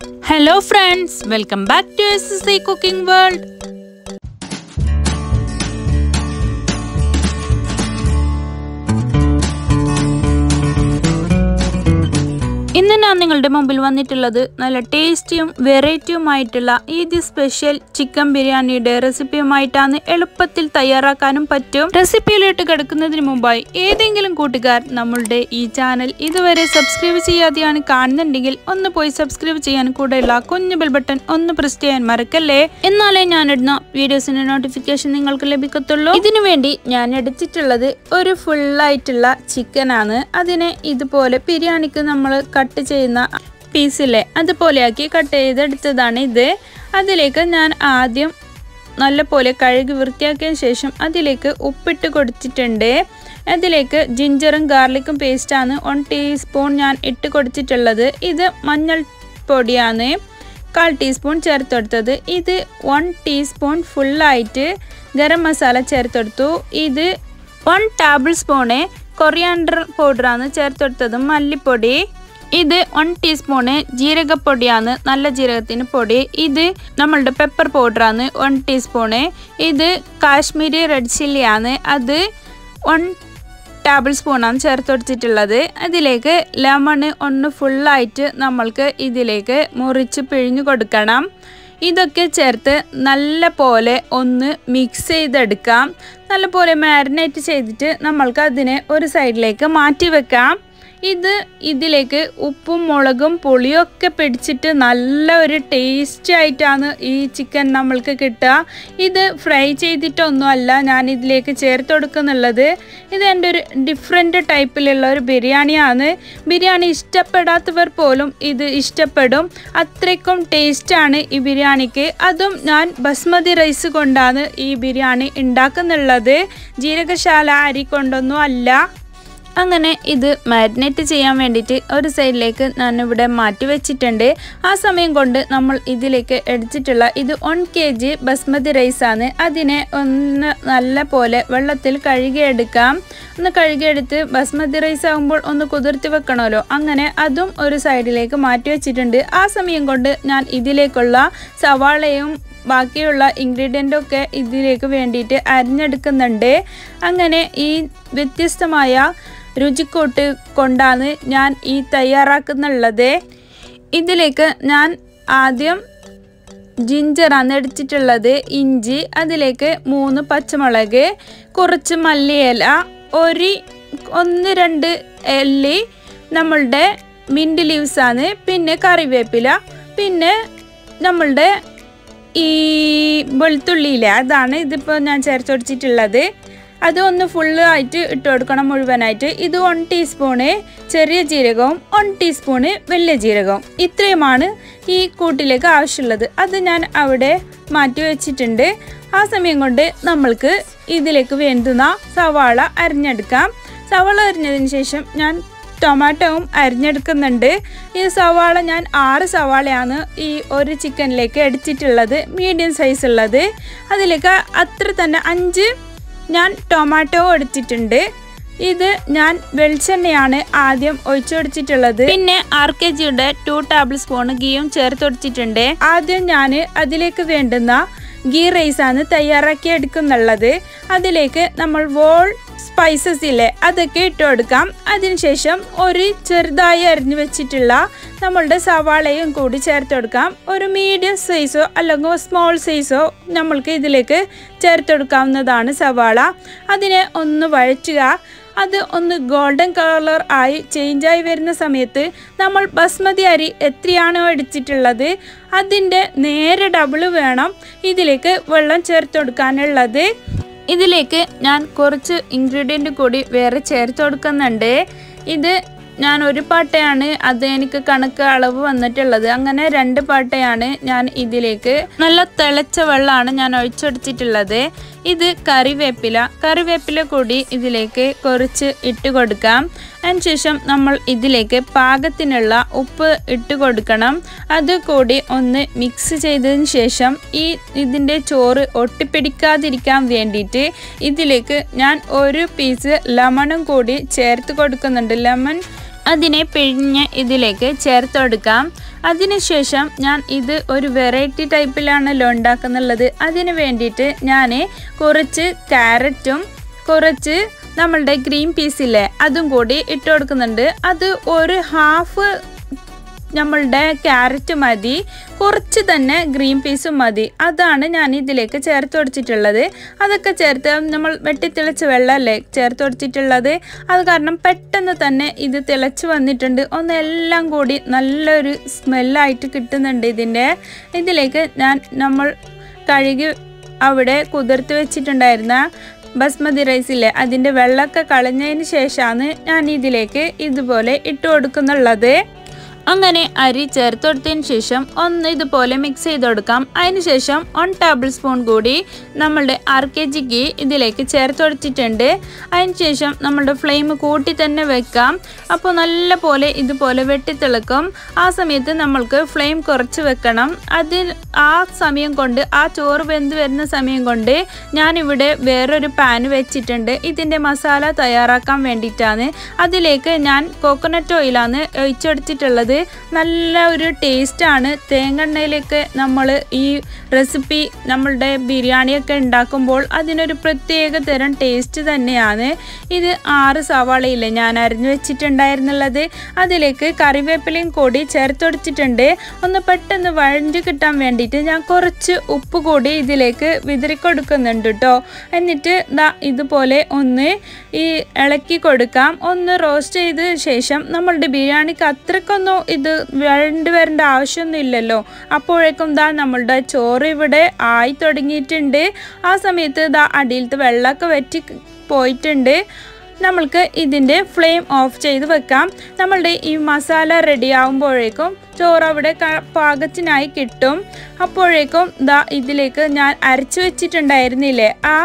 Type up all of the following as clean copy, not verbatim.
Hello friends, welcome back to SSC Cooking World. ഇന്ന് ഞാൻ നിങ്ങളുടെ മുമ്പിൽ വന്നിട്ടുള്ളത് നല്ല ടേസ്റ്റിയും വെറൈറ്റിയുമായിട്ടുള്ള ഈദ് സ്പെഷ്യൽ ചിക്കൻ ബിരിയാണിയുടെ റെസിപ്പിയുമായിട്ടാണ്. എളുപ്പത്തിൽ തയ്യാറാക്കാനും പറ്റും. റെസിപ്പിയിലോട്ട് കിടക്കുന്നതിന് മുമ്പായി ഏതെങ്കിലും കൂട്ടുകാർ നമ്മളുടെ ഈ ചാനൽ ഇതുവരെ സബ്സ്ക്രൈബ് ചെയ്യാതെയാണ് കാണുന്നുണ്ടെങ്കിൽ ഒന്ന് പോയി സബ്സ്ക്രൈബ് ചെയ്യാൻ, കൂടെയുള്ള കുഞ്ഞു ബെൽ ബട്ടൺ ഒന്ന് പ്രസ് ചെയ്യാൻ മറക്കല്ലേ. എന്നാലേ ഞാനിടുന്ന വീഡിയോസിന്റെ നോട്ടിഫിക്കേഷൻ നിങ്ങൾക്ക് ലഭിക്കത്തുള്ളൂ. ഇതിനു വേണ്ടി ഞാൻ എടുത്തിട്ടുള്ളത് ഒരു ഫുള്ളായിട്ടുള്ള ചിക്കനാണ്. അതിനെ ഇതുപോലെ ബിരിയാണിക്ക് നമ്മൾ കട്ട് ചെയ്യുന്ന പീസിലെ അതുപോലെയാക്കി കട്ട് ചെയ്തെടുത്തതാണ് ഇത്. അതിലേക്ക് ഞാൻ ആദ്യം നല്ലപോലെ കഴുകി വൃത്തിയാക്കിയതിന് ശേഷം അതിലേക്ക് ഉപ്പിട്ട് കൊടുത്തിട്ടുണ്ട്. അതിലേക്ക് ജിഞ്ചറും ഗാർലിക്കും പേസ്റ്റാണ് 1 ടീസ്പൂൺ ഞാൻ ഇട്ട് കൊടുത്തിട്ടുള്ളത്. ഇത് മഞ്ഞൾ പൊടിയാണ് 1/4 ടീസ്പൂൺ ചേർത്തെടുത്തത്. ഇത് 1 ടീസ്പൂൺ ഫുള്ളായിട്ട് ഗരം മസാല ചേർത്തെടുത്തു. ഇത് 1 ടേബിൾ സ്പൂണ് കൊറിയാണ്ടർ പൗഡറാണ് ചേർത്തെടുത്തത്. മല്ലിപ്പൊടി ഇത് 1 ടീസ്പൂണ് ജീരകപ്പൊടിയാണ്, നല്ല ജീരകത്തിന് പൊടി. ഇത് നമ്മളുടെ പെപ്പർ പൗഡറാണ് 1 ടീസ്പൂണ്. ഇത് കാശ്മീരി റെഡ് ചില്ലിയാണ്, അത് 1 ടേബിൾ സ്പൂണാണ് ചേർത്തെടുത്തിട്ടുള്ളത്. അതിലേക്ക് ലെമണ് ഒന്ന് ഫുള്ളായിട്ട് നമ്മൾക്ക് ഇതിലേക്ക് മുറിച്ച് പിഴിഞ്ഞു കൊടുക്കണം. ഇതൊക്കെ ചേർത്ത് നല്ല പോലെ ഒന്ന് മിക്സ് ചെയ്തെടുക്കാം. നല്ലപോലെ മാരിനേറ്റ് ചെയ്തിട്ട് നമ്മൾക്ക് അതിനെ ഒരു സൈഡിലേക്ക് മാറ്റി വെക്കാം. ഇതിലേക്ക് ഉപ്പും മുളകും പുളിയൊക്കെ പിടിച്ചിട്ട് നല്ല ഒരു ടേസ്റ്റി ആയിട്ടാണ് ഈ ചിക്കൻ നമ്മൾക്ക് കിട്ടുക. ഇത് ഫ്രൈ ചെയ്തിട്ടൊന്നും അല്ല ഞാൻ ഇതിലേക്ക് ചേർത്ത് കൊടുക്കുന്നുള്ളത്. ഇത് എൻ്റെ ഒരു ഡിഫറെൻറ്റ് ടൈപ്പിലുള്ള ഒരു ബിരിയാണിയാണ്. ബിരിയാണി ഇഷ്ടപ്പെടാത്തവർ പോലും ഇത് ഇഷ്ടപ്പെടും. അത്രയ്ക്കും ടേസ്റ്റാണ് ഈ ബിരിയാണിക്ക്. അതും ഞാൻ ബസ്മതി റൈസ് കൊണ്ടാണ് ഈ ബിരിയാണി ഉണ്ടാക്കുന്നുള്ളത്, ജീരകശാല അരി കൊണ്ടൊന്നും അല്ല. അങ്ങനെ ഇത് മാരിനേറ്റ് ചെയ്യാൻ വേണ്ടിയിട്ട് ഒരു സൈഡിലേക്ക് ഞാനിവിടെ മാറ്റി വെച്ചിട്ടുണ്ട്. ആ സമയം കൊണ്ട് നമ്മൾ ഇതിലേക്ക് എടുത്തിട്ടുള്ള ഇത് 1 kg ബസ്മതി റൈസാണ്. അതിനെ ഒന്ന് നല്ല പോലെ വെള്ളത്തിൽ കഴുകിയെടുക്കാം. ഒന്ന് കഴുകിയെടുത്ത് ബസ്മതി റൈസ് ആകുമ്പോൾ ഒന്ന് കുതിർത്തി വെക്കണമല്ലോ, അങ്ങനെ അതും ഒരു സൈഡിലേക്ക് മാറ്റി വെച്ചിട്ടുണ്ട്. ആ സമയം കൊണ്ട് ഞാൻ ഇതിലേക്കുള്ള സവാളയും ബാക്കിയുള്ള ഇൻഗ്രീഡിയൻ്റൊക്കെ ഇതിലേക്ക് വേണ്ടിയിട്ട് അരിഞ്ഞെടുക്കുന്നുണ്ട്. അങ്ങനെ ഈ വ്യത്യസ്തമായ രുചിക്കൂട്ട് കൊണ്ടാണ് ഞാൻ ഈ തയ്യാറാക്കുന്നുള്ളത്. ഇതിലേക്ക് ഞാൻ ആദ്യം ജിഞ്ചറാണ് എടുത്തിട്ടുള്ളത്, ഇഞ്ചി, അതിലേക്ക് 3 പച്ചമുളക്, കുറച്ച് മല്ലിയില, 1-2 എല്ലി നമ്മളുടെ മിൻറ്റ് ലീവ്സാണ്, പിന്നെ കറിവേപ്പില, പിന്നെ നമ്മളുടെ ഈ വെളുത്തുള്ളിയില, അതാണ് ഇതിപ്പോൾ ഞാൻ ചേർത്ത് കൊടുത്തിട്ടുള്ളത്. അത് ഒന്ന് ഫുള്ളായിട്ട് ഇട്ട് കൊടുക്കണം മുഴുവനായിട്ട്. ഇത് 1 ടീസ്പൂണ് ചെറിയ ജീരകവും 1 ടീസ്പൂണ് വലിയ ജീരകവും, ഇത്രയുമാണ് ഈ കൂട്ടിലേക്ക് ആവശ്യമുള്ളത്. അത് ഞാൻ അവിടെ മാറ്റി വെച്ചിട്ടുണ്ട്. ആ സമയം കൊണ്ട് നമ്മൾക്ക് ഇതിലേക്ക് വേണ്ടുന്ന സവാള അരിഞ്ഞെടുക്കാം. സവാള അരിഞ്ഞതിന് ശേഷം ഞാൻ ടൊമാറ്റോവും അരിഞ്ഞെടുക്കുന്നുണ്ട്. ഈ സവാള ഞാൻ 6 സവാളയാണ് ഈ ഒരു ചിക്കനിലേക്ക് എടുത്തിട്ടുള്ളത്, മീഡിയം സൈസ് ഉള്ളത്. അതിലേക്ക് അത്ര തന്നെ 5 ഞാൻ ടൊമാറ്റോ എടുത്തിട്ടുണ്ട്. ഇത് ഞാൻ വെളിച്ചെണ്ണയാണ് ആദ്യം ഒഴിച്ചു കൊടുത്തിട്ടുള്ളത്. പിന്നെ 1/2 kg 2 ടേബിൾ സ്പൂൺ ഗീയും ചേർത്ത് കൊടുത്തിട്ടുണ്ട്. ആദ്യം ഞാൻ അതിലേക്ക് വേണ്ടുന്ന ഗീ റൈസാണ് തയ്യാറാക്കി എടുക്കുന്നുള്ളത്. അതിലേക്ക് നമ്മൾ വോൾ സ്പൈസസ് ഇല്ലേ, അതൊക്കെ ഇട്ട് കൊടുക്കാം. അതിനുശേഷം ഒരു ചെറുതായി അരിഞ്ഞു വെച്ചിട്ടുള്ള നമ്മളുടെ സവാളയും കൂടി ചേർത്ത് കൊടുക്കാം. ഒരു മീഡിയം സൈസോ അല്ലെങ്കിൽ സ്മോൾ സൈസോ നമ്മൾക്ക് ഇതിലേക്ക് ചേർത്ത് കൊടുക്കാവുന്നതാണ് സവാള. അതിനെ ഒന്ന് വഴറ്റുക. അത് ഒന്ന് ഗോൾഡൻ കളർ ആയി ചേഞ്ചായി വരുന്ന സമയത്ത് നമ്മൾ ബസ്മതി അരി എത്രയാണോ എടുത്തിട്ടുള്ളത് അതിൻ്റെ നേരെ ഡബിള് വേണം ഇതിലേക്ക് വെള്ളം ചേർത്ത് കൊടുക്കാനുള്ളത്. ഇതിലേക്ക് ഞാൻ കുറച്ച് ഇൻഗ്രീഡിയൻ്റ് കൂടി വേറെ ചേർത്ത് കൊടുക്കുന്നുണ്ട്. ഇത് ഞാൻ ഒരു പാട്ടയാണ്, അത് എനിക്ക് കണക്ക് അളവ് വന്നിട്ടുള്ളത്. അങ്ങനെ 2 പാട്ടയാണ് ഞാൻ ഇതിലേക്ക്. നല്ല തിളച്ച വെള്ളമാണ് ഞാൻ ഒഴിച്ചെടുത്തിട്ടുള്ളത്. ഇത് കറിവേപ്പില കൂടി ഇതിലേക്ക് കുറച്ച് ഇട്ട് കൊടുക്കാം. അതിനുശേഷം നമ്മൾ ഇതിലേക്ക് പാകത്തിനുള്ള ഉപ്പ് ഇട്ട് കൊടുക്കണം. അതുകൂടി ഒന്ന് മിക്സ് ചെയ്തതിന് ശേഷം ഇതിൻ്റെ ചോറ് ഒട്ടിപ്പിടിക്കാതിരിക്കാൻ വേണ്ടിയിട്ട് ഇതിലേക്ക് ഞാൻ 1 പീസ് ലെമണും കൂടി ചേർത്ത് കൊടുക്കുന്നുണ്ട്. ലെമൺ അതിനെ പിഴിഞ്ഞ് ഇതിലേക്ക് ചേർത്ത് കൊടുക്കാം. അതിനുശേഷം ഞാൻ ഇത് ഒരു വെറൈറ്റി ടൈപ്പിലാണല്ലോ ഉണ്ടാക്കുന്നുള്ളത്. അതിന് വേണ്ടിയിട്ട് ഞാൻ കുറച്ച് ക്യാരറ്റും കുറച്ച് നമ്മളുടെ ഗ്രീൻ പീസില്ലേ അതും കൂടി ഇട്ട് കൊടുക്കുന്നുണ്ട്. അത് ഒരു ഹാഫ് നമ്മളുടെ ക്യാരറ്റ് മതി, കുറച്ച് തന്നെ ഗ്രീൻ പീസും മതി. അതാണ് ഞാൻ ഇതിലേക്ക് ചേർത്ത് കൊടുത്തിട്ടുള്ളത്. അതൊക്കെ ചേർത്ത് നമ്മൾ വെട്ടിത്തിളച്ച് വെള്ളമല്ലേ ചേർത്ത് കൊടുത്തിട്ടുള്ളത്. അത് കാരണം പെട്ടെന്ന് തന്നെ ഇത് തിളച്ച് വന്നിട്ടുണ്ട്. ഒന്നെല്ലാം കൂടി നല്ലൊരു സ്മെല്ലായിട്ട് കിട്ടുന്നുണ്ട് ഇതിലേക്ക് നമ്മൾ കഴുകി അവിടെ കുതിർത്ത് വെച്ചിട്ടുണ്ടായിരുന്ന ബസ്മതി റൈസില്ലേ അതിൻ്റെ വെള്ളമൊക്കെ കളഞ്ഞതിന് ശേഷമാണ് ഞാൻ ഇതിലേക്ക് ഇതുപോലെ ഇട്ട് കൊടുക്കുന്നുള്ളത്. അങ്ങനെ അരി ചേർത്ത് കൊടുത്തതിന് ശേഷം ഒന്ന് ഇതുപോലെ മിക്സ് ചെയ്ത് കൊടുക്കാം. അതിനുശേഷം 1 ടേബിൾ സ്പൂൺ കൂടി നമ്മളുടെ 1/2 kg ഗീ ഇതിലേക്ക് ചേർത്ത് കൊടുത്തിട്ടുണ്ട്. അതിനുശേഷം നമ്മളുടെ ഫ്ലെയിം കൂട്ടി തന്നെ വെക്കാം. അപ്പോൾ നല്ല പോലെ ഇതുപോലെ വെട്ടിത്തിളക്കും. ആ സമയത്ത് നമ്മൾക്ക് ഫ്ലെയിം കുറച്ച് വെക്കണം. ആ സമയം കൊണ്ട് ആ ചോറ് വെന്ത് വരുന്ന സമയം കൊണ്ട് ഞാനിവിടെ വേറൊരു പാൻ വെച്ചിട്ടുണ്ട്. ഇതിൻ്റെ മസാല തയ്യാറാക്കാൻ വേണ്ടിയിട്ടാണ്. അതിലേക്ക് ഞാൻ കോക്കനട്ട് ഓയിലാണ് ഒഴിച്ചെടുത്തിട്ടുള്ളത്. നല്ല ഒരു ടേസ്റ്റാണ്. തേങ്ങെണ്ണയിലേക്ക് നമ്മൾ ഈ റെസിപ്പി നമ്മളുടെ ബിരിയാണിയൊക്കെ ഉണ്ടാക്കുമ്പോൾ അതിനൊരു പ്രത്യേക തരം ടേസ്റ്റ് തന്നെയാണ്. ഇത് 6 സവാളയില്ലേ ഞാൻ അരിഞ്ഞു വെച്ചിട്ടുണ്ടായിരുന്നുള്ളത്. അതിലേക്ക് കറിവേപ്പിലയും കൂടി ചേർത്ത് കൊടുത്തിട്ടുണ്ട്. ഒന്ന് പെട്ടെന്ന് വഴഞ്ഞു കിട്ടാൻ വേണ്ടിയിട്ട് ഞാൻ കുറച്ച് ഉപ്പ് കൂടി ഇതിലേക്ക് വിതറി കൊടുക്കുന്നുണ്ട് കേട്ടോ. എന്നിട്ട് ഇതുപോലെ ഒന്ന് ഇളക്കി കൊടുക്കാം. ഒന്ന് റോസ്റ്റ് ചെയ്ത ശേഷം നമ്മളുടെ ബിരിയാണിക്ക് അത്രക്കൊന്നും ഇത് വഴണ്ട് വരേണ്ട ആവശ്യമൊന്നും ഇല്ലല്ലോ. അപ്പോഴേക്കും നമ്മളുടെ ചോറ് ഇവിടെ ആയി തുടങ്ങിയിട്ടുണ്ട്. ആ സമയത്ത് അടിയിലത്തെ വെള്ളമൊക്കെ വറ്റി പോയിട്ടുണ്ട്. നമ്മൾക്ക് ഇതിൻ്റെ ഫ്ലെയിം ഓഫ് ചെയ്ത് വെക്കാം. നമ്മളുടെ ഈ മസാല റെഡി ആകുമ്പോഴേക്കും ചോറ് അവിടെ പാകത്തിനായി കിട്ടും. അപ്പോഴേക്കും ഇതിലേക്ക് ഞാൻ അരച്ചു വെച്ചിട്ടുണ്ടായിരുന്നില്ലേ ആ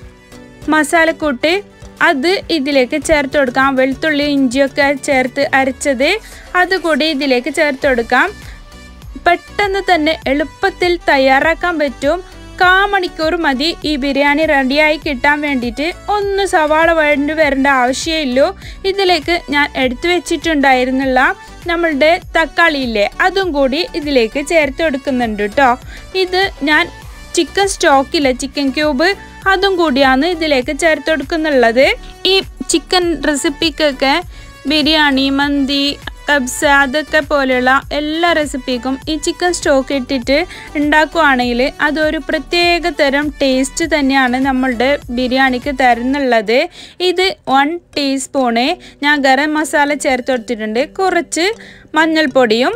മസാലക്കൂട്ട് അത് ഇതിലേക്ക് ചേർത്ത് കൊടുക്കാം. വെളുത്തുള്ളി ഇഞ്ചിയൊക്കെ ചേർത്ത് അരച്ചത് അതുകൂടി ഇതിലേക്ക് ചേർത്ത് കൊടുക്കാം. പെട്ടെന്ന് തന്നെ എളുപ്പത്തിൽ തയ്യാറാക്കാൻ പറ്റും. 1/4 മണിക്കൂർ മതി ഈ ബിരിയാണി റെഡിയായി കിട്ടാൻ വേണ്ടിയിട്ട്. ഒന്ന് സവാള വഴണ്ട് വരേണ്ട ആവശ്യമില്ലൂ. ഇതിലേക്ക് ഞാൻ എടുത്തു വെച്ചിട്ടുണ്ടായിരുന്നുള്ള നമ്മളുടെ തക്കാളി ഇല്ലേ അതും കൂടി ഇതിലേക്ക് ചേർത്ത് കൊടുക്കുന്നുണ്ട് കേട്ടോ. ഇത് ഞാൻ ചിക്കൻ സ്റ്റോക്കില്ല ചിക്കൻ ക്യൂബ് അതും കൂടിയാണ് ഇതിലേക്ക് ചേർത്ത് കൊടുക്കുന്നുള്ളത്. ഈ ചിക്കൻ റെസിപ്പിക്കൊക്കെ ബിരിയാണി, മന്തി, കബ്സ അതൊക്കെ പോലെയുള്ള എല്ലാ റെസിപ്പിക്കും ഈ ചിക്കൻ സ്റ്റോക്ക് ഇട്ടിട്ട് ഉണ്ടാക്കുകയാണെങ്കിൽ അതൊരു പ്രത്യേക തരം ടേസ്റ്റ് തന്നെയാണ് നമ്മളുടെ ബിരിയാണിക്ക് തരുന്നുള്ളത്. ഇത് 1 ടീസ്പൂണ് ഞാൻ ഗരം മസാല ചേർത്ത് കൊടുത്തിട്ടുണ്ട്. കുറച്ച് മഞ്ഞൾപ്പൊടിയും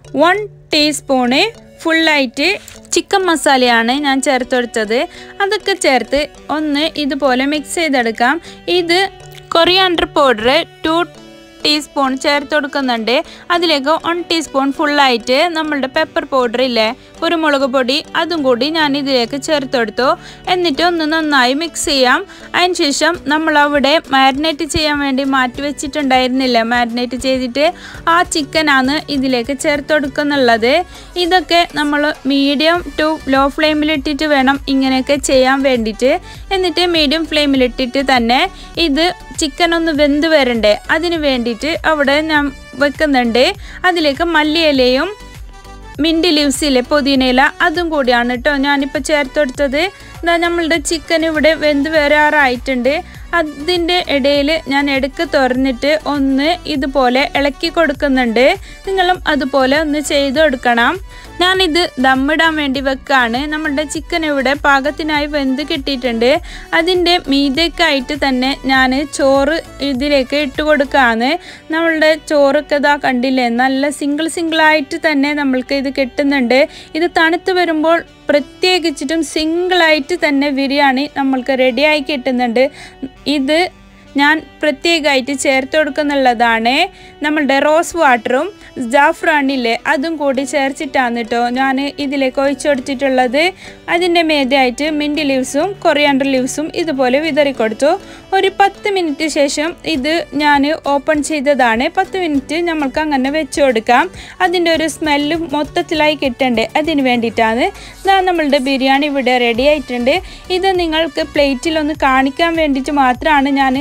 1 ടീസ്പൂണ് ഫുള്ളായിട്ട് ചിക്കൻ മസാലയാണ് ഞാൻ ചേർത്ത് കൊടുത്തത്. അതൊക്കെ ചേർത്ത് ഒന്ന് ഇതുപോലെ മിക്സ് ചെയ്തെടുക്കാം. ഇത് കൊറിയാണ്ടർ പൗഡർ 2 ടീസ്പൂൺ ചേർത്ത് കൊടുക്കുന്നുണ്ട്. അതിലേക്ക് 1 ടീസ്പൂൺ ഫുള്ളായിട്ട് നമ്മളുടെ പെപ്പർ പൗഡർ ഇല്ലേ കുരുമുളക് പൊടി അതും കൂടി ഞാൻ ഇതിലേക്ക് ചേർത്ത് കൊടുത്തു. എന്നിട്ട് ഒന്ന് നന്നായി മിക്സ് ചെയ്യാം. അതിനുശേഷം നമ്മളവിടെ മാരിനേറ്റ് ചെയ്യാൻ വേണ്ടി മാറ്റി വെച്ചിട്ടുണ്ടായിരുന്നില്ല, മാരിനേറ്റ് ചെയ്തിട്ട് ആ ചിക്കനാണ് ഇതിലേക്ക് ചേർത്ത് കൊടുക്കുന്നുള്ളത്. ഇതൊക്കെ നമ്മൾ മീഡിയം ടു ലോ ഫ്ലെയിമിലിട്ടിട്ട് വേണം ഇങ്ങനെയൊക്കെ ചെയ്യാൻ വേണ്ടിയിട്ട്. എന്നിട്ട് മീഡിയം ഫ്ലെയിമിലിട്ടിട്ട് തന്നെ ഇത് ചിക്കൻ ഒന്ന് വെന്ത് വരണ്ടേ അതിന് വേണ്ടിയിട്ട് അവിടെ ഞാൻ വെക്കുന്നുണ്ട്. അതിലേക്ക് മല്ലിയിലയും മിൻറ്റ് ലീവ്സിലെ പുതിനയില അതും കൂടിയാണ് കേട്ടോ ഞാനിപ്പോൾ ചേർത്ത് കൊടുത്തത്. നമ്മളുടെ ചിക്കൻ ഇവിടെ വെന്ത് വരാറായിട്ടുണ്ട്. അതിൻ്റെ ഇടയിൽ ഞാൻ ഇടയ്ക്ക് തുറന്നിട്ട് ഒന്ന് ഇതുപോലെ ഇളക്കി കൊടുക്കുന്നുണ്ട്. നിങ്ങളും അതുപോലെ ഒന്ന് ചെയ്ത് കൊടുക്കണം. ഞാനിത് ദമ്മിടാൻ വേണ്ടി വെക്കാണ്. നമ്മളുടെ ചിക്കൻ ഇവിടെ പാകത്തിനായി വെന്ത് കിട്ടിയിട്ടുണ്ട്. അതിൻ്റെ മീതേക്കായിട്ട് തന്നെ ഞാൻ ചോറ് ഇതിലേക്ക് ഇട്ട് കൊടുക്കുകയാണ്. നമ്മളുടെ ചോറൊക്കെ കണ്ടില്ലേ നല്ല സിംഗിളായിട്ട് തന്നെ നമ്മൾക്ക് ഇത് കിട്ടുന്നുണ്ട്. ഇത് തണുത്ത് വരുമ്പോൾ പ്രത്യേകിച്ചിട്ടും സിംഗിളായിട്ട് തന്നെ ബിരിയാണി നമ്മൾക്ക് റെഡിയായി കിട്ടുന്നുണ്ട്. ഇത് ഞാൻ പ്രത്യേകമായിട്ട് ചേർത്ത് കൊടുക്കുന്നുള്ളതാണ് നമ്മളുടെ റോസ് വാട്ടറും ജാഫ്രാനില്ലേ അതും കൂടി ചേർത്തിട്ടാണ് കേട്ടോ ഞാൻ ഇതിലേക്ക് ഒഴിച്ചു കൊടുത്തിട്ടുള്ളത്. അതിൻ്റെ മേതെയായിട്ട് മിൻറ്റ് ലീവ്സും കൊറിയാണ്ടർ ലീവ്സും ഇതുപോലെ വിതറി കൊടുത്തു. ഒരു 10 മിനിറ്റ് ശേഷം ഇത് ഞാൻ ഓപ്പൺ ചെയ്തതാണ്. 10 മിനിറ്റ് നമ്മൾക്ക് അങ്ങനെ വെച്ച് കൊടുക്കാം. അതിൻ്റെ ഒരു സ്മെല്ല് മൊത്തത്തിലായി കിട്ടണ്ടേ അതിന് വേണ്ടിയിട്ടാണ്. നമ്മളുടെ ബിരിയാണി ഇവിടെ റെഡി ആയിട്ടുണ്ട്. ഇത് നിങ്ങൾക്ക് പ്ലേറ്റിലൊന്ന് കാണിക്കാൻ വേണ്ടിയിട്ട് മാത്രമാണ് ഞാൻ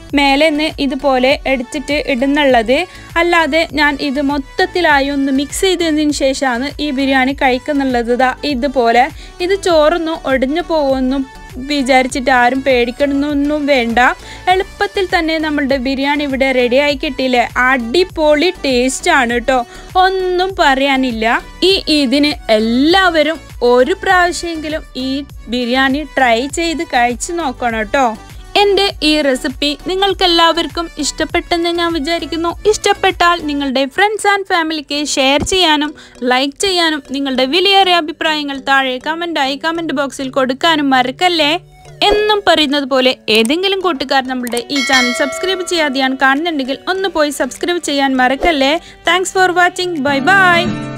മേലെ നിന്ന് ഇതുപോലെ എടുത്തിട്ട് ഇടുന്നുള്ളത്. അല്ലാതെ ഞാൻ ഇത് മൊത്തത്തിലായി ഒന്ന് മിക്സ് ചെയ്തതിന് ശേഷമാണ് ഈ ബിരിയാണി കഴിക്കുന്നുള്ളത്. ഇതുപോലെ ഇത് ചോറൊന്നും ഒടിഞ്ഞു പോകുമെന്നും വിചാരിച്ചിട്ട് ആരും പേടിക്കണമെന്നൊന്നും വേണ്ട. എളുപ്പത്തിൽ തന്നെ നമ്മളുടെ ബിരിയാണി ഇവിടെ റെഡി ആയി കിട്ടിയില്ലേ. അടിപൊളി ടേസ്റ്റ് ആണ് കേട്ടോ, ഒന്നും പറയാനില്ല. ഇതിന് എല്ലാവരും ഒരു പ്രാവശ്യമെങ്കിലും ഈ ബിരിയാണി ട്രൈ ചെയ്ത് കഴിച്ചു നോക്കണം കേട്ടോ. എൻ്റെ ഈ റെസിപ്പി നിങ്ങൾക്കെല്ലാവർക്കും ഇഷ്ടപ്പെട്ടെന്ന് ഞാൻ വിചാരിക്കുന്നു. ഇഷ്ടപ്പെട്ടാൽ നിങ്ങളുടെ ഫ്രണ്ട്സ് ആൻഡ് ഫാമിലിക്ക് ഷെയർ ചെയ്യാനും ലൈക്ക് ചെയ്യാനും നിങ്ങളുടെ വിലയേറിയ അഭിപ്രായങ്ങൾ താഴെ കമൻറ്റ് ബോക്സിൽ കൊടുക്കാനും മറക്കല്ലേ. എന്നും പറയുന്നത് പോലെ ഏതെങ്കിലും കൂട്ടുകാർ നമ്മളുടെ ഈ ചാനൽ സബ്സ്ക്രൈബ് ചെയ്യാതെയാണ് കാണുന്നുണ്ടെങ്കിൽ ഒന്ന് പോയി സബ്സ്ക്രൈബ് ചെയ്യാൻ മറക്കല്ലേ. Thanks for watching. Bye by.